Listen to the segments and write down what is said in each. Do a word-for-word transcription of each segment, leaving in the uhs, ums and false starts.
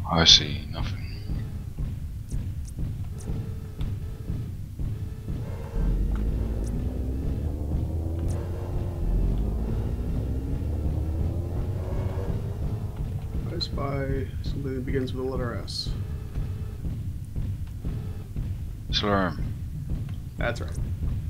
I see nothing. I spy something that begins with the letter S. Slurm. That's right.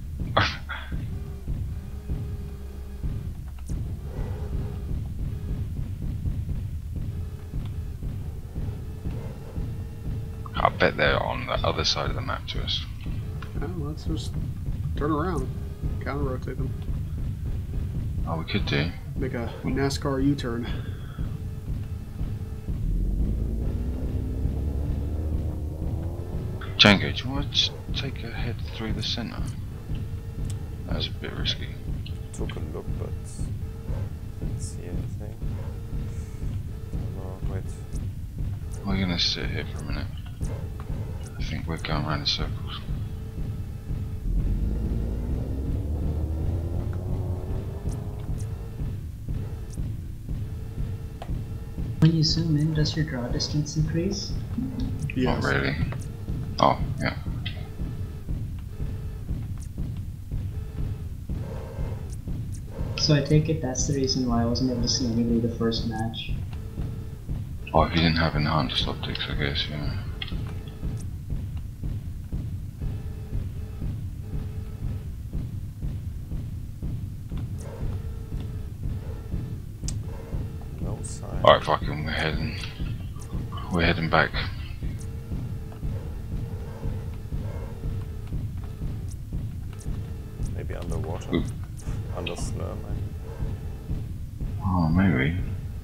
I bet they're on the other side of the map to us. Well, let's just turn around, counter rotate them. Oh, we could do. Make a NASCAR U-turn. Django, do you want to take a head through the centre? That was a bit risky. Took a look, but didn't see anything. No, wait. We're gonna sit here for a minute. I think we're going around in circles. When you zoom in, does your draw distance increase? Yes. Not really. Oh, yeah. So I take it that's the reason why I wasn't able to see anybody the first match. Oh, if you didn't have enhanced optics, I guess, yeah. No sign. Alright, fucking, we're heading. We're heading back. Maybe underwater. Ooh. Under Slurm, I mean. Oh, maybe.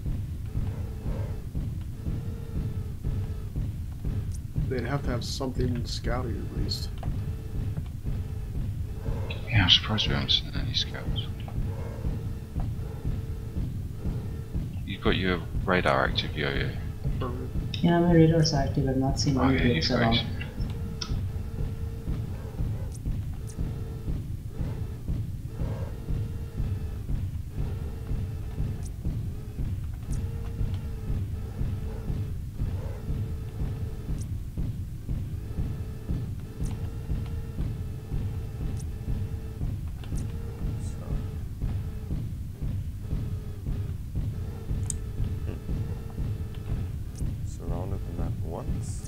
They'd have to have something scouting at least. Yeah, I'm surprised we haven't seen any scouts. You've got your radar active, yo-yo. Perfect. Yeah, my radar's active. I've not seen Oh, any yeah, you blips at all. guys. So. Hmm. Surrounded the map once.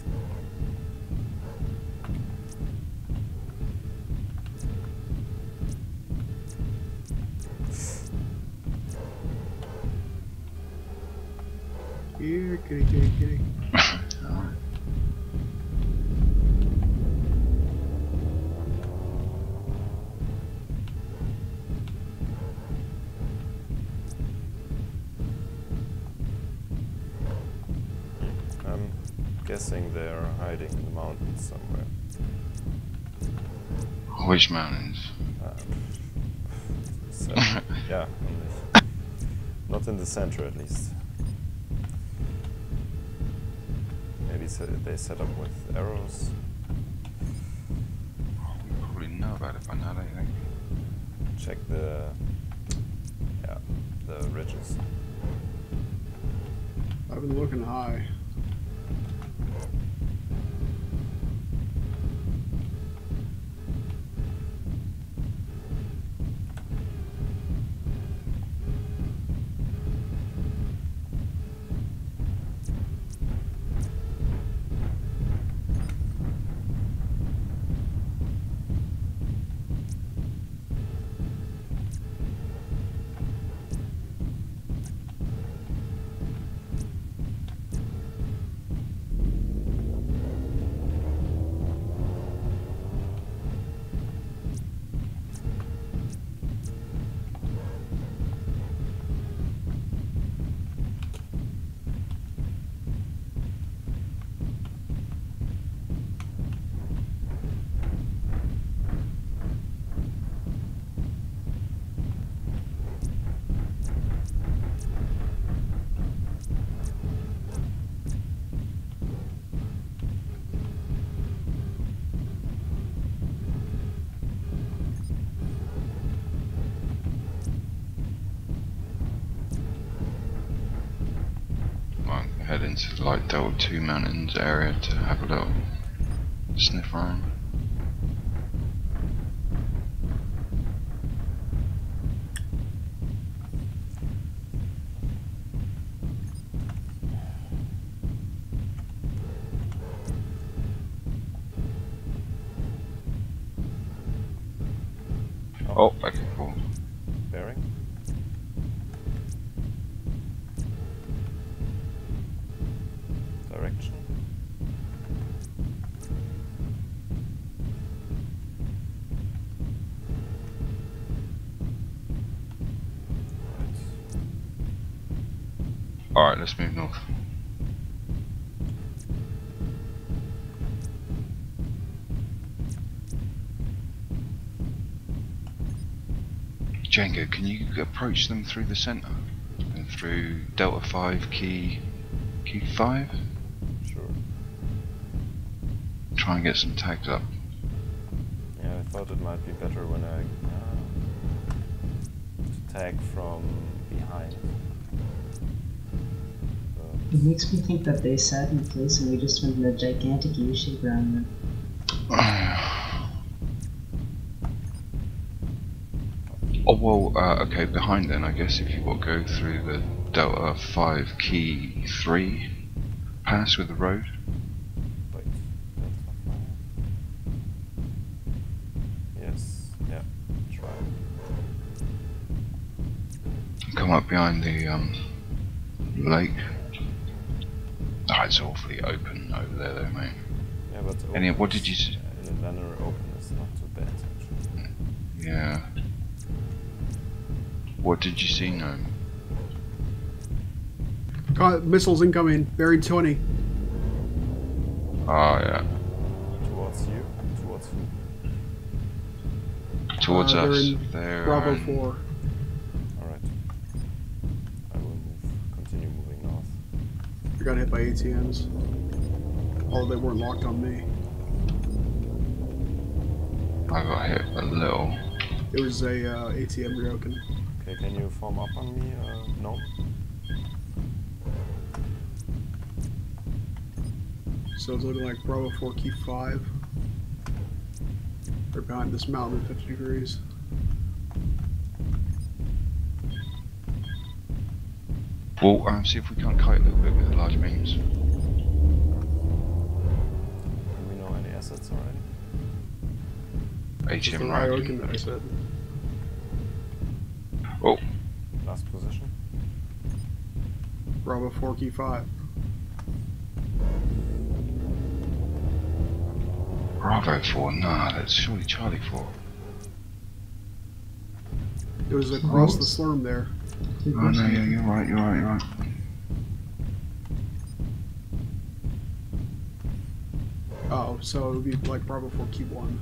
Here, kitty, kitty, kitty. Alright. I'm guessing they're hiding in the mountains somewhere. Which mountains? Uh, so, yeah, on the, not in the center at least. Maybe se they set up with arrows. We probably know about it by now, don't you think? Check the, yeah, the ridges. I've been looking high. head into the like Delta two Mountains area to have a little sniff around. Oh, okay, cool. Bearing. Direction. Right. Alright, let's move north. Django, can you approach them through the centre? And through Delta five, key... key five? Sure. Try and get some tags up. Yeah, I thought it might be better when I uh, to tag from behind. But It makes me think that they sat in place and we just went in a gigantic U-shape around them. Oh well, uh, okay, behind then I guess if you will go through the Delta five key three pass with the road. wait, that's not fine. Yes, yeah, try. Come up behind the um, lake. Oh, it's awfully open over there though, mate. Yeah, but Any, open what is- did you s- in a banner open is not too bad actually. Yeah. What did you see, no? Got missiles incoming. Buried twenty. Oh yeah. Towards you? Towards who? Towards Uh, they're us. in They're Bravo um, four. Alright. I will move, continue moving north. I got hit by A T Ms. Although they weren't locked on me. I got hit a little. It was a uh, A T M broken. Okay, can you form up on me? Uh, no? So it's looking like Bravo four key five. They're behind this mountain at fifty degrees. Well, um, see if we can't kite a little bit with the large beams. Do we know any assets already? It's the A T M Ryokan right. that I said. Oh, Last position? Bravo four key five. Bravo four. Nah, that's surely Charlie four. It was across Oh. the Slurm there. Two Oh no, person. yeah, you're right, you're right, you're right. Oh, so it would be like Bravo four key one.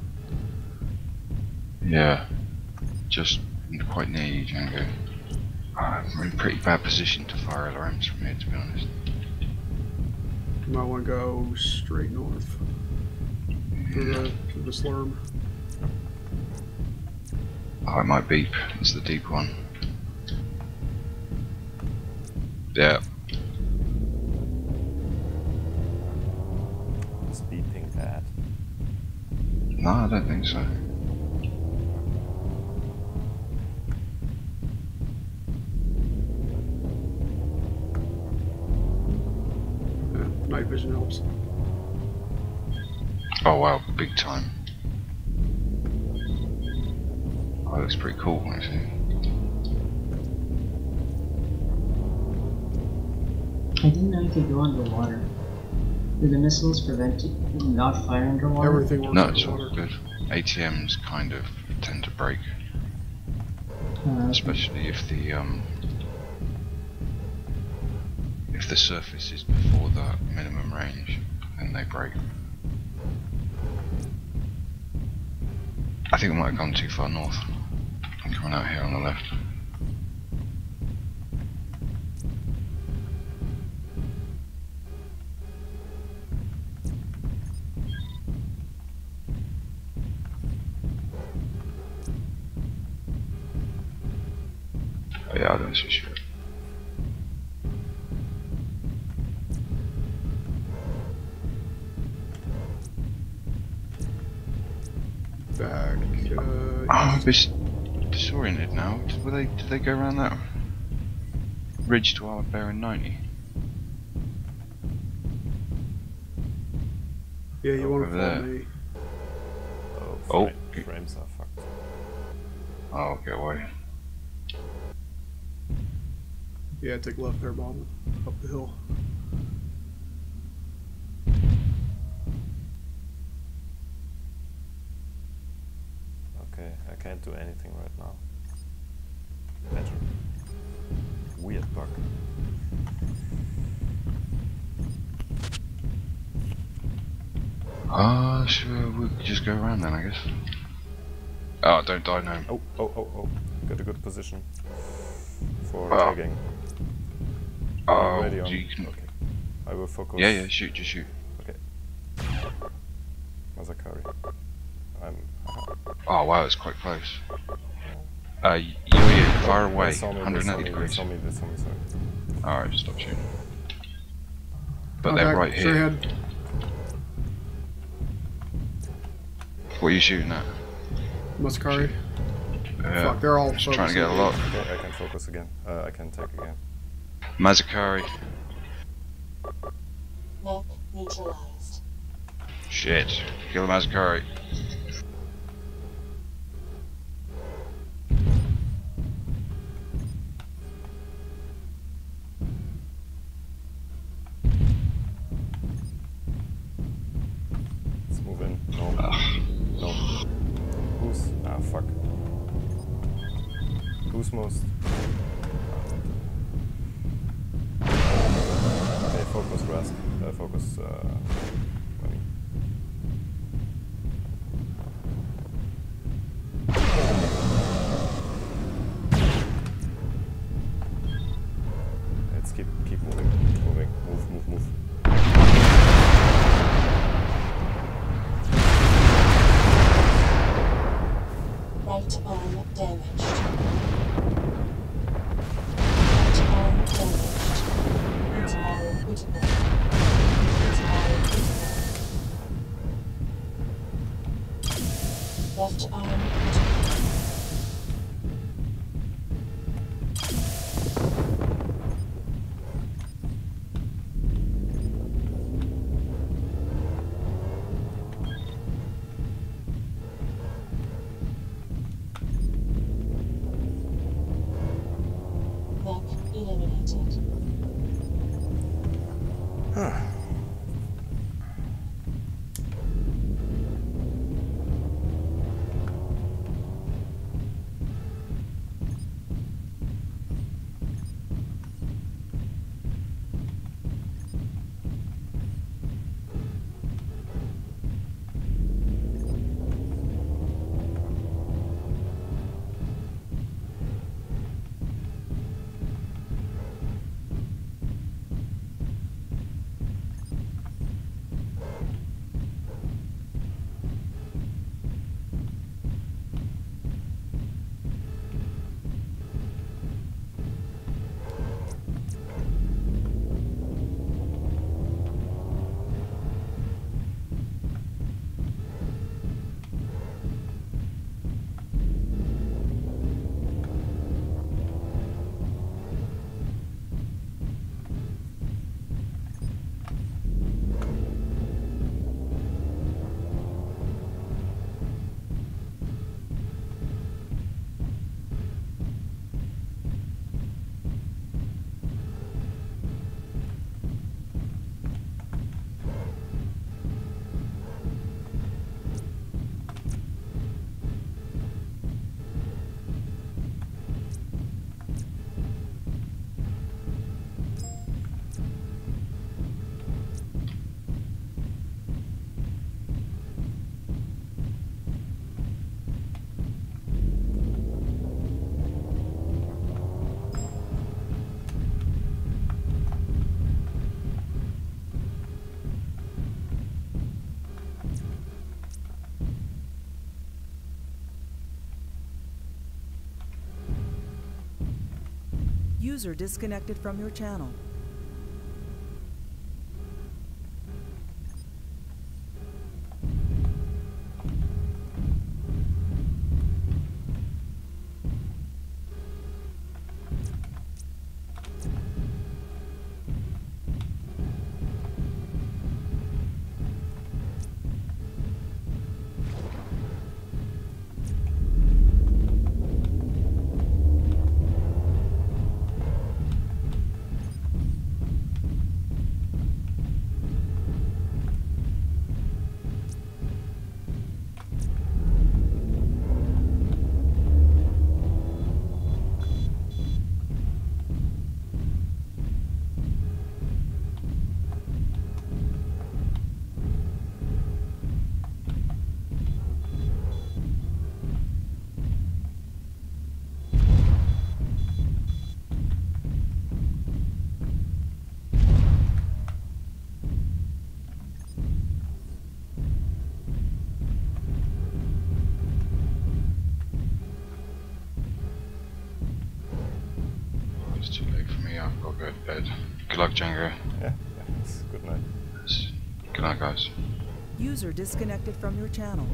Yeah, just quite near you, Django. Uh, we're in a pretty bad position to fire L R Ms from here, to be honest. You might want to go straight north through the, through the Slurm. Oh, it might beep. It's the deep one. Yeah. Is beeping bad? No, I don't think so. Yeah, night vision helps. Oh wow, big time. Oh, looks pretty cool, actually. I didn't know you could go underwater. Do the missiles prevent you from not firing underwater? Everything works No, it's all underwater. good. A T Ms kind of tend to break, Uh, especially if the um, if the surface is before the minimum range, then they break. I think we might have gone too far north. I'm coming out here on the left. Oh, yeah, I don't see shit. I'm a bit disoriented now. Did, were they, did they go around that ridge to our bearing ninety? Yeah, you Oh, want to over follow there. me. Oh, Oh. fra- frames are fucked. Oh, get away. Yeah, take left there, Bob. Up the hill. Okay, I can't do anything right now. Better. Weird bug. Ah, sure, we could just go around then, I guess. Oh, don't die now. Oh, oh, oh, oh. Got a good position for Oh. tagging. Oh, Ready on. you can... Okay. I will focus. Yeah, yeah, shoot, just shoot. Okay. Mazakari. I'm. Uh, Oh, wow, it's quite close. Uh, you're here, far away, They saw me, one they saw hundred ninety me, they degrees. saw me, they saw me, sorry. Alright, stop shooting. But Contact, they're right straight here. ahead. What are you shooting at? Muscari. Uh, Fuck, they're all just trying to get a focusing. lot. Okay, I can focus again. Uh, I can tag again. Mazakari. Map neutralized. Shit. Kill the Mazakari. Let's move in. No. Ugh. No. Who's. Ah, fuck. Who's most. Okay, focus Rask. Uh, focus. Uh, money. Let's keep keep moving, keep moving, move, move, move. Right arm damaged. Right arm damaged. Right arm critical. Right arm critical. Left arm critical. Map eliminated. User disconnected from your channel. it's too late for me. I've got to go to bed. Good luck, Django. Yeah, yeah, it's good night. Good night, guys. User disconnected from your channel.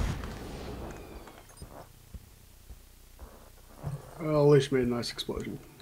Well, at least made a nice explosion.